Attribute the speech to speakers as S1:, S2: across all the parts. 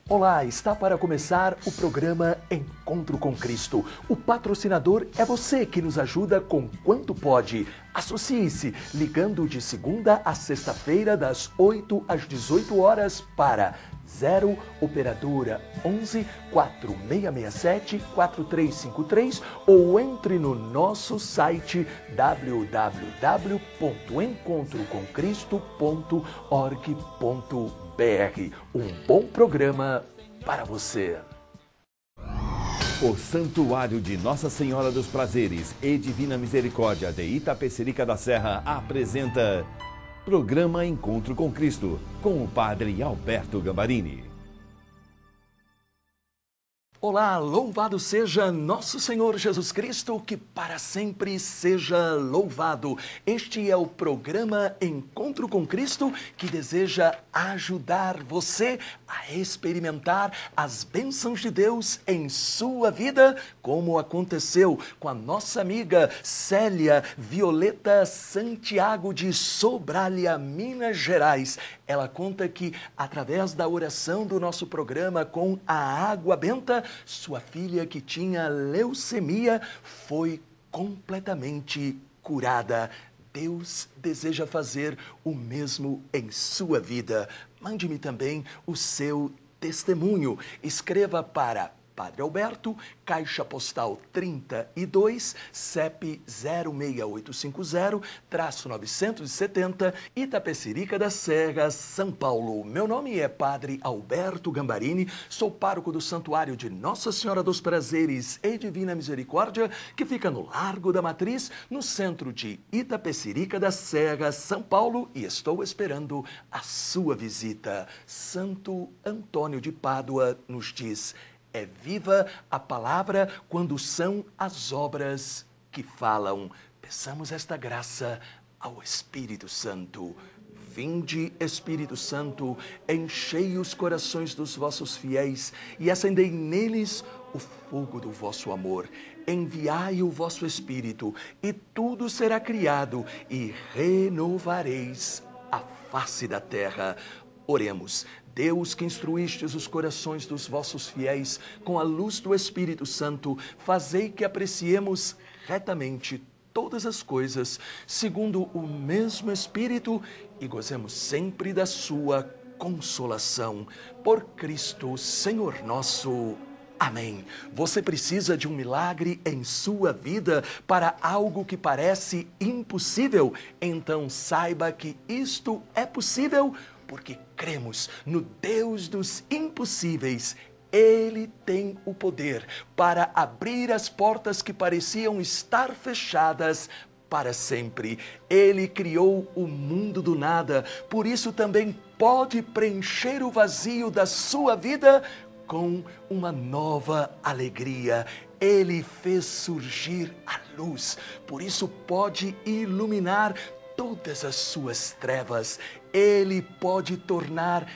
S1: Olá, está para começar o programa Encontro com Cristo. O patrocinador é você que nos ajuda com quanto pode. Associe-se ligando de segunda a sexta-feira das 8 às 18 horas para 0 operadora 11 4667 4353 ou entre no nosso site www.encontrocomcristo.org.br. Um bom programa para você.
S2: O Santuário de Nossa Senhora dos Prazeres e Divina Misericórdia de Itapecerica da Serra apresenta Programa Encontro com Cristo, com o Padre Alberto Gambarini.
S1: Olá, louvado seja nosso Senhor Jesus Cristo, que para sempre seja louvado. Este é o programa Encontro com Cristo, que deseja ajudar você a experimentar as bênçãos de Deus em sua vida, como aconteceu com a nossa amiga Célia Violeta Santiago de Sobralha, Minas Gerais. Ela conta que, através da oração do nosso programa com a água benta, sua filha, que tinha leucemia, foi completamente curada. Deus deseja fazer o mesmo em sua vida. Mande-me também o seu testemunho. Escreva para Padre Alberto, Caixa Postal 32, CEP 06850-970, Itapecerica da Serra, São Paulo. Meu nome é Padre Alberto Gambarini, sou pároco do Santuário de Nossa Senhora dos Prazeres e Divina Misericórdia, que fica no Largo da Matriz, no centro de Itapecerica da Serra, São Paulo, e estou esperando a sua visita. Santo Antônio de Pádua nos diz: é viva a palavra quando são as obras que falam. Peçamos esta graça ao Espírito Santo. Vinde, Espírito Santo, enchei os corações dos vossos fiéis e acendei neles o fogo do vosso amor. Enviai o vosso Espírito e tudo será criado e renovareis a face da terra. Oremos. Deus, que instruístes os corações dos vossos fiéis com a luz do Espírito Santo, fazei que apreciemos retamente todas as coisas, segundo o mesmo Espírito, e gozemos sempre da sua consolação. Por Cristo, Senhor nosso. Amém. Você precisa de um milagre em sua vida para algo que parece impossível? Então saiba que isto é possível porque cremos no Deus dos impossíveis. Ele tem o poder para abrir as portas que pareciam estar fechadas para sempre. Ele criou o mundo do nada, por isso também pode preencher o vazio da sua vida com uma nova alegria. Ele fez surgir a luz, por isso pode iluminar todas as suas trevas. Ele pode tornar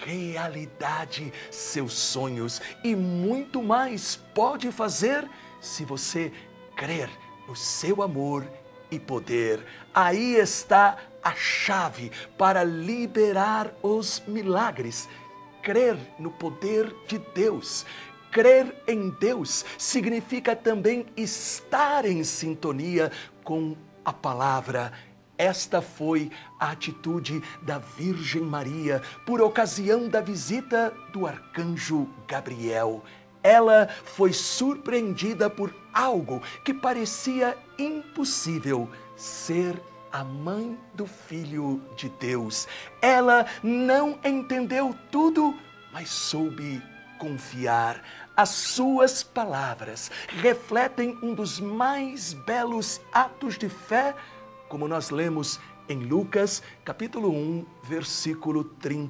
S1: realidade seus sonhos e muito mais pode fazer se você crer no seu amor e poder. Aí está a chave para liberar os milagres. Crer no poder de Deus. Crer em Deus significa também estar em sintonia com a palavra. Esta foi a atitude da Virgem Maria por ocasião da visita do arcanjo Gabriel. Ela foi surpreendida por algo que parecia impossível: ser a mãe do Filho de Deus. Ela não entendeu tudo, mas soube confiar. As suas palavras refletem um dos mais belos atos de fé, como nós lemos em Lucas, capítulo 1, versículo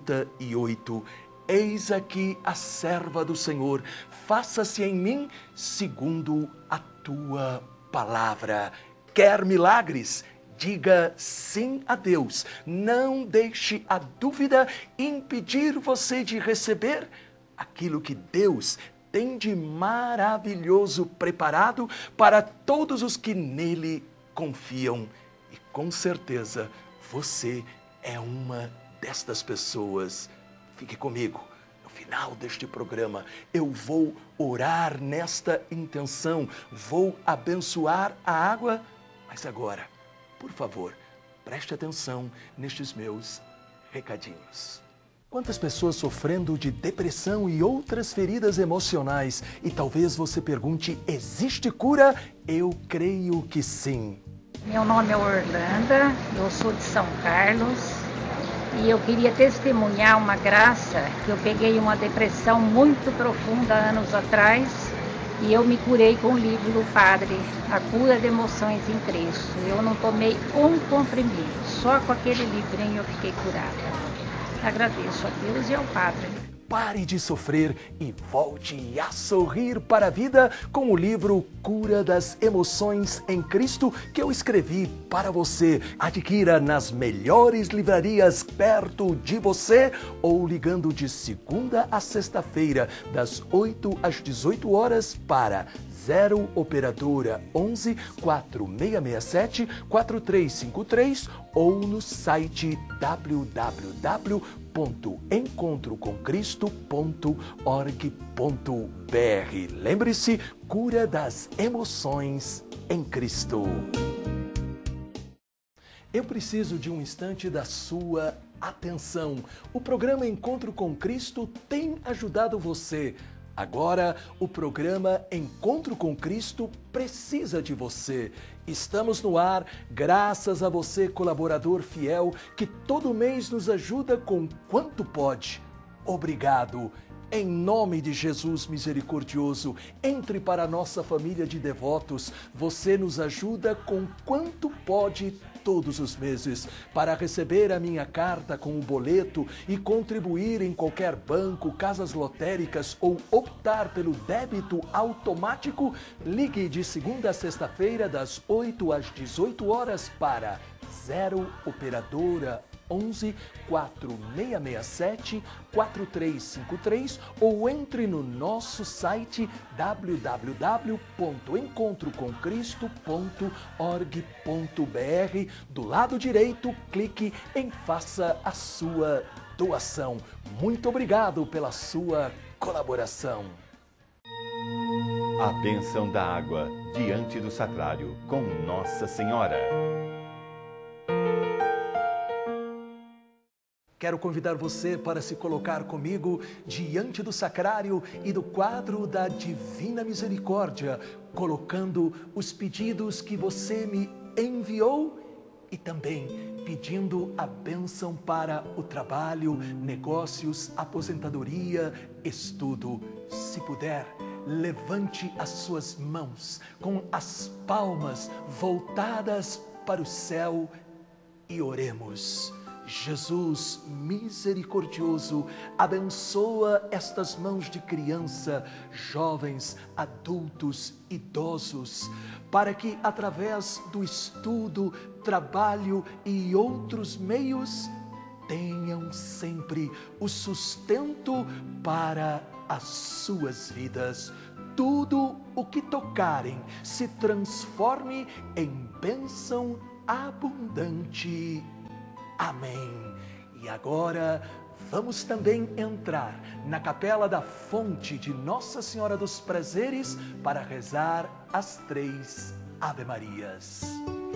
S1: 38. Eis aqui a serva do Senhor, faça-se em mim segundo a tua palavra. Quer milagres? Diga sim a Deus. Não deixe a dúvida impedir você de receber aquilo que Deus tem de maravilhoso preparado para todos os que nele confiam. E com certeza você é uma destas pessoas. Fique comigo. No final final deste programa, eu vou orar nesta intenção, vou abençoar a água, mas agora, por favor, preste atenção nestes meus recadinhos. Quantas pessoas sofrendo de depressão e outras feridas emocionais? E talvez você pergunte, existe cura? Eu creio que sim.
S3: Meu nome é Orlanda, eu sou de São Carlos e eu queria testemunhar uma graça que eu peguei uma depressão muito profunda anos atrás e eu me curei com o livro do Padre, A Cura de Emoções em Cristo. Eu não tomei um comprimido, só com aquele livrinho eu fiquei curada. Agradeço a Deus e ao Padre.
S1: Pare de sofrer e volte a sorrir para a vida com o livro Cura das Emoções em Cristo que eu escrevi para você. Adquira nas melhores livrarias perto de você ou ligando de segunda a sexta-feira, das 8 às 18 horas para 0 operadora 11 4667 4353 ou no site www.encontrocomcristo.org.br. Lembre-se, cura das emoções em Cristo. Eu preciso de um instante da sua atenção. O programa Encontro com Cristo tem ajudado você. Agora, o programa Encontro com Cristo precisa de você. Estamos no ar graças a você, colaborador fiel, que todo mês nos ajuda com quanto pode. Obrigado. Em nome de Jesus misericordioso, entre para a nossa família de devotos. Você nos ajuda com quanto pode todos os meses. Para receber a minha carta com o boleto e contribuir em qualquer banco, casas lotéricas ou optar pelo débito automático, ligue de segunda a sexta-feira das 8 às 18 horas para 0 operadora 11 4667 4353 ou entre no nosso site www.encontrocomcristo.org.br. Do lado direito, clique em Faça a sua doação. Muito obrigado pela sua colaboração.
S2: A bênção da água diante do sacrário com Nossa Senhora.
S1: Quero convidar você para se colocar comigo diante do sacrário e do quadro da Divina Misericórdia, colocando os pedidos que você me enviou e também pedindo a bênção para o trabalho, negócios, aposentadoria, estudo. Se puder, levante as suas mãos com as palmas voltadas para o céu e oremos. Jesus misericordioso, abençoa estas mãos de criança, jovens, adultos, idosos, para que através do estudo, trabalho e outros meios tenham sempre o sustento para as suas vidas. Tudo o que tocarem se transforme em bênção abundante. Amém. E agora vamos também entrar na capela da fonte de Nossa Senhora dos Prazeres para rezar as 3 Ave-Marias.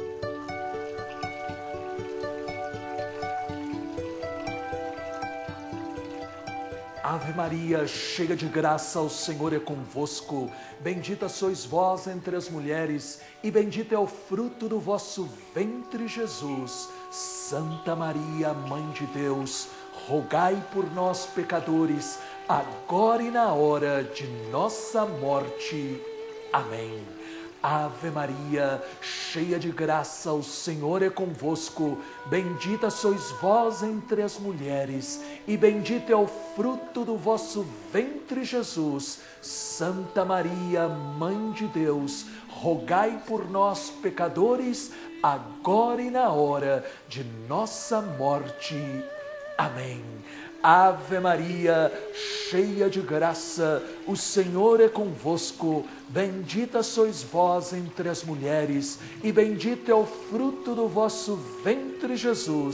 S1: Ave Maria, cheia de graça, o Senhor é convosco. Bendita sois vós entre as mulheres, e bendito é o fruto do vosso ventre, Jesus. Santa Maria, Mãe de Deus, rogai por nós, pecadores, agora e na hora de nossa morte. Amém. Ave Maria, cheia de graça, o Senhor é convosco. Bendita sois vós entre as mulheres, e bendito é o fruto do vosso ventre, Jesus. Santa Maria, Mãe de Deus, rogai por nós, pecadores, agora e na hora de nossa morte. Amém. Ave Maria, cheia de graça, o Senhor é convosco. Bendita sois vós entre as mulheres, e bendito é o fruto do vosso ventre, Jesus.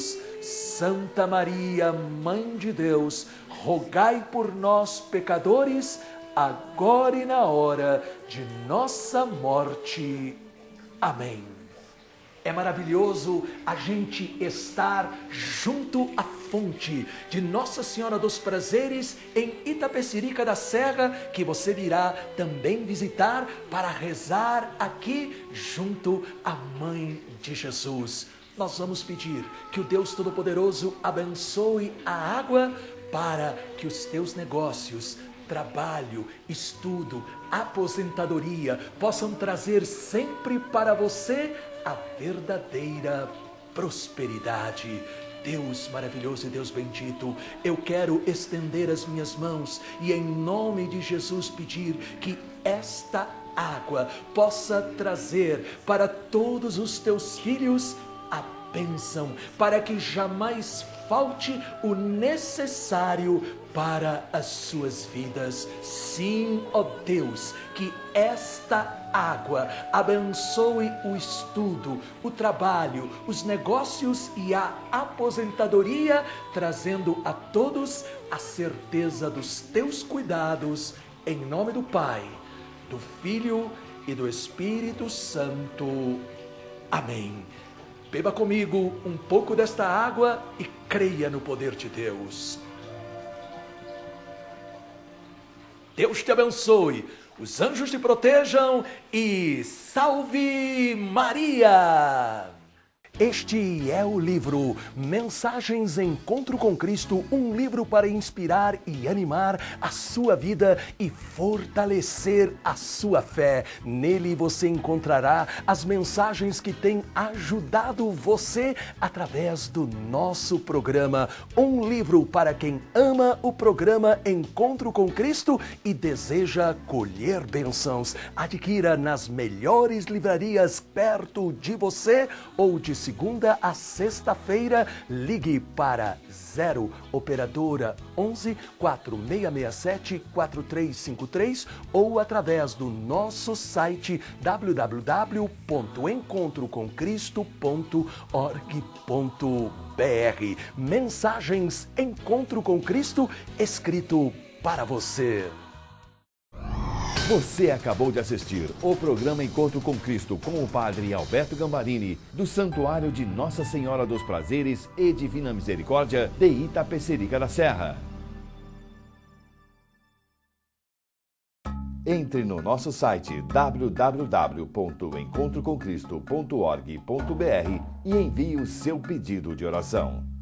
S1: Santa Maria, Mãe de Deus, rogai por nós, pecadores, agora e na hora de nossa morte. Amém. É maravilhoso a gente estar junto à fonte de Nossa Senhora dos Prazeres em Itapecerica da Serra, que você virá também visitar para rezar aqui junto à Mãe de Jesus. Nós vamos pedir que o Deus Todo-Poderoso abençoe a água para que os teus negócios, trabalho, estudo, aposentadoria possam trazer sempre para você a verdadeira prosperidade. Deus maravilhoso e Deus bendito, eu quero estender as minhas mãos e em nome de Jesus pedir que esta água possa trazer para todos os teus filhos a bênção, para que jamais falte o necessário para as suas vidas. Sim, ó Deus, que esta água abençoe o estudo, o trabalho, os negócios e a aposentadoria, trazendo a todos a certeza dos teus cuidados, em nome do Pai, do Filho e do Espírito Santo. Amém. Beba comigo um pouco desta água e creia no poder de Deus. Deus te abençoe, os anjos te protejam e salve Maria! Este é o livro Mensagens Encontro com Cristo, um livro para inspirar e animar a sua vida e fortalecer a sua fé. Nele você encontrará as mensagens que têm ajudado você através do nosso programa. Um livro para quem ama o programa Encontro com Cristo e deseja colher bênçãos. Adquira nas melhores livrarias perto de você ou de segunda a sexta-feira. Ligue para 0 operadora 11 4667 4353 ou através do nosso site www.encontrocomcristo.org.br. Mensagens Encontro com Cristo, escrito para você.
S2: Você acabou de assistir o programa Encontro com Cristo com o Padre Alberto Gambarini, do Santuário de Nossa Senhora dos Prazeres e Divina Misericórdia de Itapecerica da Serra. Entre no nosso site www.encontrocomcristo.org.br e envie o seu pedido de oração.